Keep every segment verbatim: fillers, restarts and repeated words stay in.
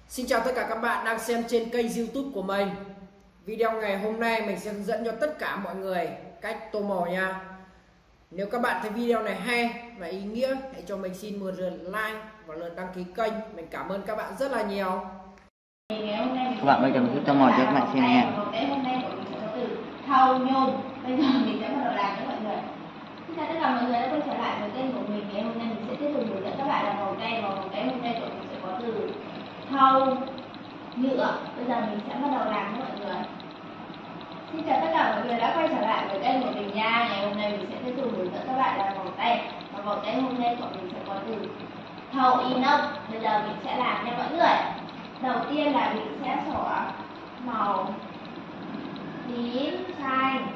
Xin chào tất cả các bạn đang xem trên kênh YouTube của mình. Video ngày hôm nay mình sẽ hướng dẫn cho tất cả mọi người cách tô màu nha. Nếu các bạn thấy video này hay và ý nghĩa, hãy cho mình xin một lượt like và lượt đăng ký kênh. Mình cảm ơn các bạn rất là nhiều. Các bạn ơi, cần giúp tô màu cho các bạn xem nha. Hôm nay của mình sẽ có từ thau nhôm. Bây giờ mình sẽ bắt đầu làm với mọi người. Xin chào tất cả mọi người đã quay trở lại với kênh của mình. Ngày hôm nay mình sẽ tiếp tục hướng dẫn các bạn làm màu cây. Và màu cây hôm nay của mình sẽ có từ thau nhựa. Bây giờ mình sẽ bắt đầu làm với mọi người. Xin chào tất cả mọi người đã quay trở lại với kênh của mình nha. Ngày hôm nay mình sẽ tiếp tục hướng dẫn các bạn làm màu cây. Và màu cây hôm nay của mình sẽ có từ thau inox. Bây giờ mình sẽ làm nha mọi người. Đầu tiên là mình sẽ xỏ màu tím xanh,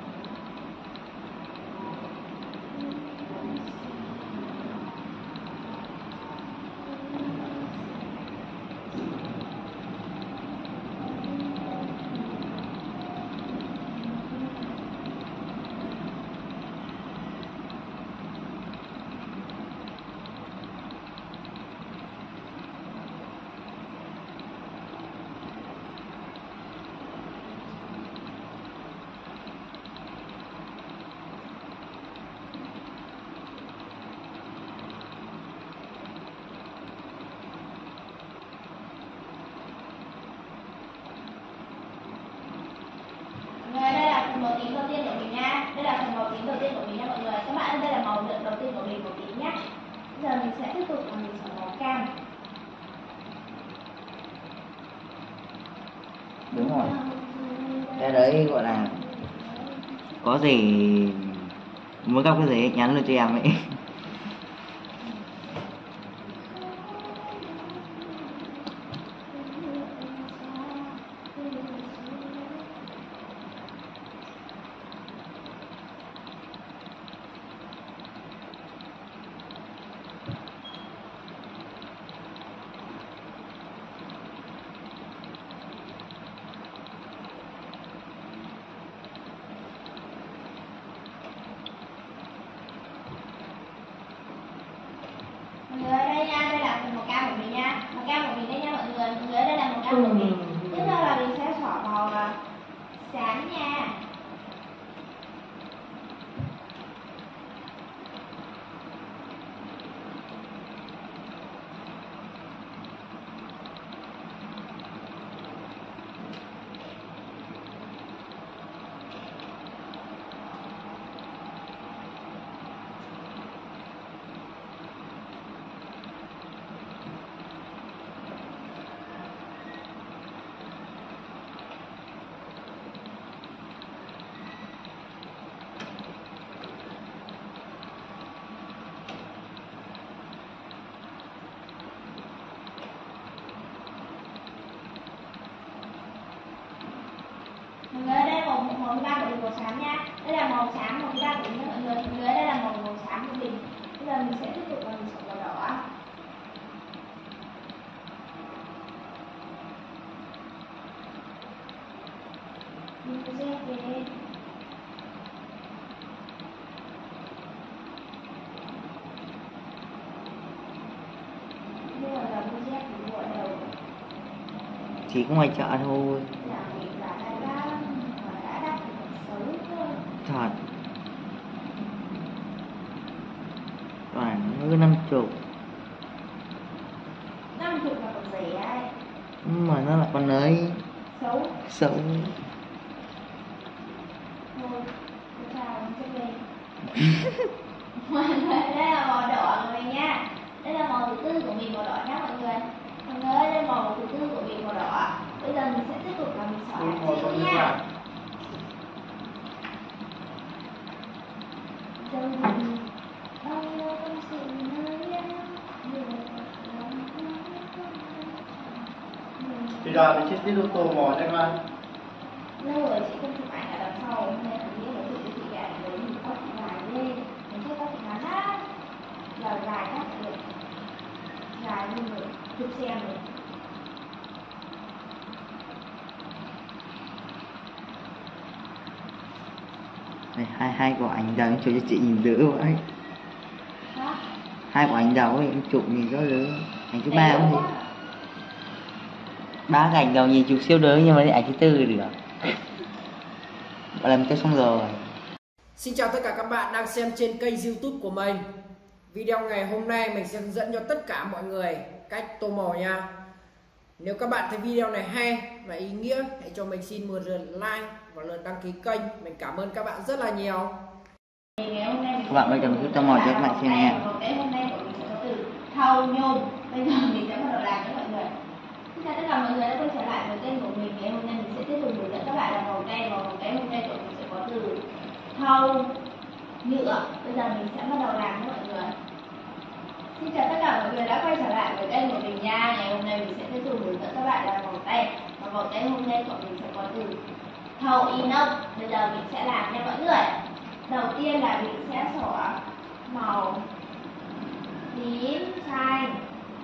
đây là phần màu tím đầu tiên của mình nha. Đây là phần màu tím đầu tiên của mình nha mọi người. Các bạn đây là màu đầu tiên của mình, màu tím nhé. Bây giờ mình sẽ tiếp tục là mình chọn màu cam. Đúng rồi. Cái đấy gọi là có gì muốn gặp cái gì nhắn lên cho em ấy. Mọi người ơi, đây nha, đây là phần màu cam của mình nha. Màu cam của mình đây nha mọi người. Mọi người ơi, đây là màu cam của mình. Tiếp theo là mình sẽ xỏ màu là xám nha. Mọi người ơi, đây là màu màu thứ ba của mình, màu xám nha. Đây là màu xám, màu thứ ba của mình nha mọi người. Mọi người ơi, đây là màu màu xám của mình. Bây giờ mình sẽ tiếp tục là mình chọn màu đỏ. Mình sẽ về đây là dòng môi dép của bộ đầu. Chỉ có ngoài chợ thôi. Là mình là đã đã đã đắt thì còn xấu cơ. Thật. Toàn ngư năm chục. Năm chục là còn rẻ ấy. Mà nó là con ấy Xấu. xấu. Thôi, tôi chào mình sẽ về. Mọi người, đây là màu đỏ của mình nha. Đây là màu thứ tư của mình, màu đỏ nhá mọi người. Mọi người ơi, đây là màu thứ tư của mình, màu đỏ. Bây giờ mình sẽ tiếp tục là mình xỏ hạt chữ nha. Dâu mình bao nhiêu tâm sự nơi em. Thì giờ mình sẽ tiếp tục tô màu cho các bạn. Lâu rồi chị không chụp ảnh ở đằng sau, hôm nay thằng nghĩa là chị cho chị ảnh với mình có chị dài lên. Mình chưa có chị ngắn á. Giờ dài các được. Dài luôn rồi, chụp xem rồi. Đây, hai hai của anh giờ chụp cho chị nhìn đỡ vậy. Hả? Hai của anh đầu ấy em chụp nhìn rất đỡ. Anh thứ ba cũng gì. ba cảnh đầu nhìn chụp siêu đới nhưng mà ảnh thứ tư được. Bạn làm cái xong rồi. Xin chào tất cả các bạn đang xem trên kênh YouTube của mình. Video ngày hôm nay mình sẽ hướng dẫn cho tất cả mọi người cách tô màu nha. Nếu các bạn thấy video này hay và ý nghĩa, hãy cho mình xin một lượt like và lượt đăng ký kênh. Mình cảm ơn các bạn rất là nhiều. Các bạn bây giờ mình tô màu cho các bạn xem nha. Cái hôm nay của mình sẽ có từ thau nhôm. Bây giờ mình sẽ bắt đầu làm với mọi người. Xin chào tất cả mọi người đã quay trở lại với kênh của mình. Ngày hôm nay mình sẽ tiếp tục hướng dẫn các bạn làm màu cây. Và màu cây hôm nay của mình sẽ có từ thau nhựa. Bây giờ mình sẽ bắt đầu làm với mọi người. Xin chào tất cả mọi người đã quay trở lại với kênh của mình nha. Ngày hôm nay mình sẽ tiếp tục hướng dẫn các bạn làm màu cây. Và màu cây hôm nay của mình sẽ có từ thau inox. Bây giờ mình sẽ làm nha mọi người. Đầu tiên là mình sẽ xỏ màu tím xanh.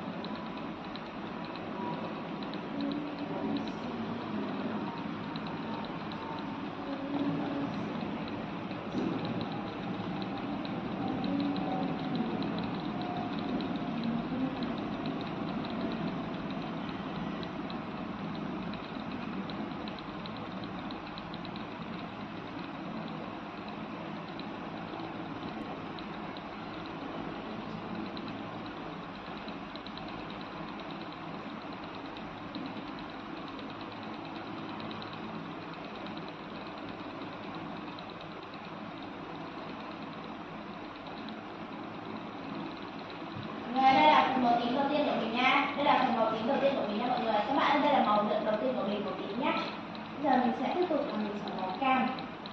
Đây là phần màu tím đầu tiên của mình nha. Đây là phần màu tím đầu tiên của mình nha mọi người. Các bạn, đây là màu đầu tiên của mình, màu tím nhá. Bây giờ mình sẽ tiếp tục là mình xỏ màu cam.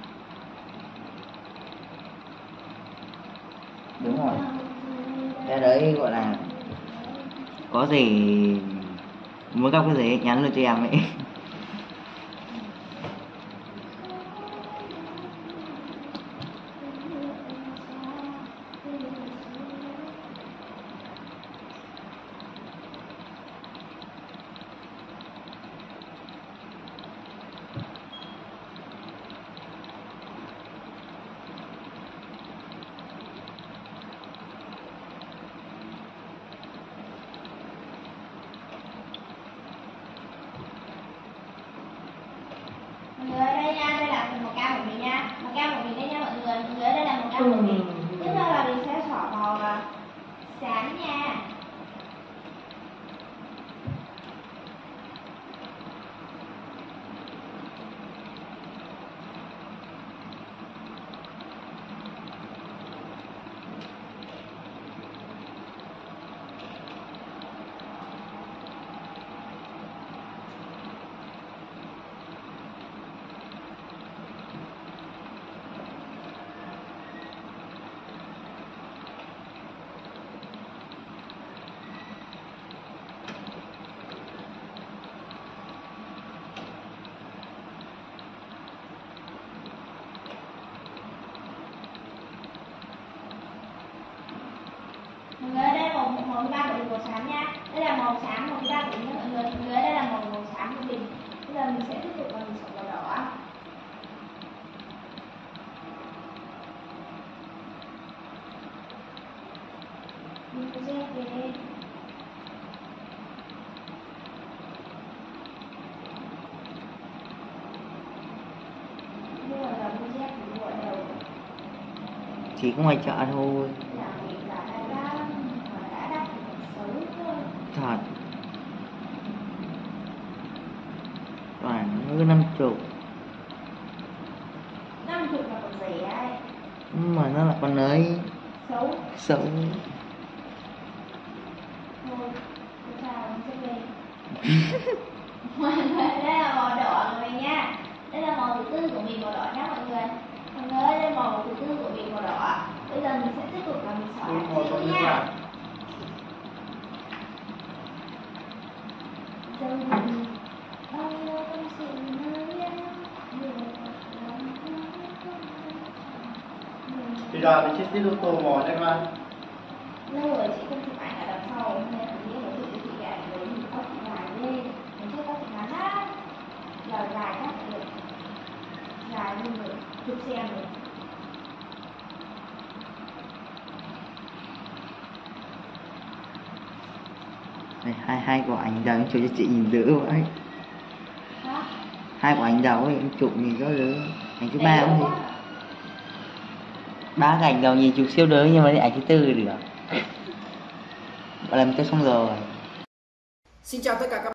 Đúng rồi. Cái đấy gọi là có gì muốn gặp cái gì nhắn lên cho em ấy. Mọi người ơi, đây nha, đây là phần màu cam của mình nha. Màu cam của mình đây nha mọi người. Mọi người ơi, đây là màu cam của mình. Tiếp theo là mình sẽ xỏ màu uh, xám nha. Mọi người ơi, đây là màu màu thứ ba của mình, màu xám nha. Đây là màu xám, màu thứ ba của mình nha mọi người. Mọi người ơi, đây là màu màu xám của mình. Bây giờ mình sẽ tiếp tục là mình xỏ màu đỏ. Mình sẽ về mua là mua dép của mua ở đâu? Chỉ có ngoài chợ thôi. Là mình là đã đã đã đắt xấu thôi. Thật. Toàn hơn năm chục. Năm chục là còn rẻ ấy. Mà nó là con ấy Xấu. xấu. Thôi, không sao, mình sẽ về. Mọi người, đây là màu đỏ của mình nha. Đây là màu thứ tư của mình, màu đỏ nhá mọi người. Mọi người ơi, đây là màu thứ tư của mình, màu đỏ. Bây giờ mình sẽ tiếp tục là mình xỏ hạt chữ nha. Bây giờ mình sẽ tiếp tục tô màu nha các bạn. Lâu rồi chị không chụp ảnh ở đằng sau nên là nghĩ là chị chị gạt đấy mình có chị dài lên, mình chưa có chị ngắn á, dài dài các được, dài như người chụp xe rồi. Đây, hai hai của anh đầu em chụp cho chị nhìn dữ vậy. Hả? Hai của anh đầu ấy em chụp nhìn có đứa. Ảnh thứ Đầy ba đủ cũng quá. thế. Ba cái ảnh đầu nhìn chụp siêu đớ nhưng mà đến ảnh thứ tư được. Bạn làm cho xong rồi. Xin chào tất cả các bạn.